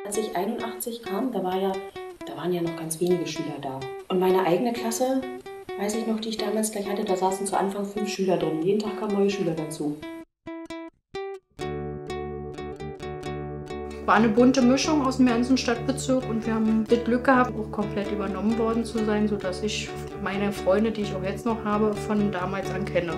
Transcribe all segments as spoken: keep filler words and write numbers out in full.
Als ich einundachtzig kam, da, war ja, da waren ja noch ganz wenige Schüler da. Und meine eigene Klasse, weiß ich noch, die ich damals gleich hatte, da saßen zu Anfang fünf Schüler drin. Jeden Tag kamen neue Schüler dazu. War eine bunte Mischung aus dem ganzen Stadtbezirk und wir haben das Glück gehabt, auch komplett übernommen worden zu sein, sodass ich meine Freunde, die ich auch jetzt noch habe, von damals an kenne.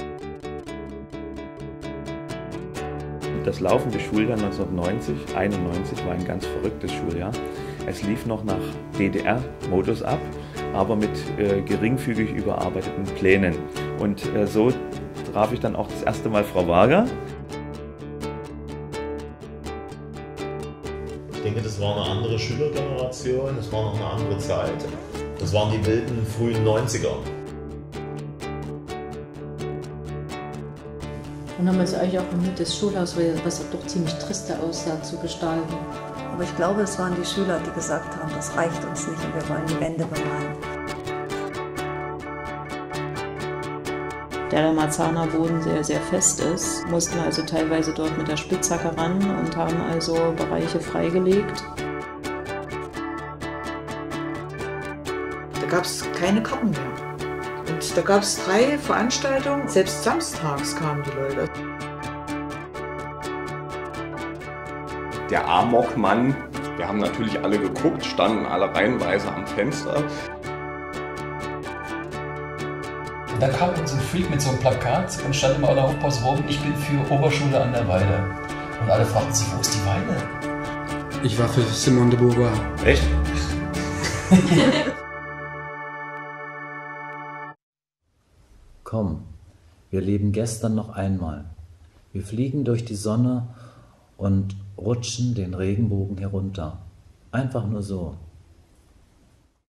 Das laufende Schuljahr neunzehnhundertneunzig, einundneunzig war ein ganz verrücktes Schuljahr. Es lief noch nach D D R-Modus ab, aber mit äh, geringfügig überarbeiteten Plänen. Und äh, so traf ich dann auch das erste Mal Frau Wager. Ich denke, das war eine andere Schülergeneration, das war noch eine andere Zeit. Das waren die wilden frühen neunziger. Und haben wir es eigentlich auch bemüht, das Schulhaus, was doch ziemlich triste aussah, zu gestalten. Aber ich glaube, es waren die Schüler, die gesagt haben, das reicht uns nicht und wir wollen die Wände bemalen. Da der Marzahner Boden sehr, sehr fest ist, mussten wir also teilweise dort mit der Spitzhacke ran und haben also Bereiche freigelegt. Da gab es keine Karten mehr. Und da gab es drei Veranstaltungen, selbst samstags kamen die Leute. Der Amokmann, wir haben natürlich alle geguckt, standen alle reihenweise am Fenster. Da kam so ein Freak mit so einem Plakat und stand immer an der Hochpause rum, ich bin für Oberschule an der Weide. Und alle fragten sich, wo ist die Weide? Ich war für Simone de Beauvoir. Echt? Komm, wir leben gestern noch einmal. Wir fliegen durch die Sonne und rutschen den Regenbogen herunter. Einfach nur so.